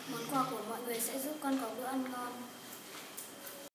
Món quà của mọi người sẽ giúp con có bữa ăn ngon.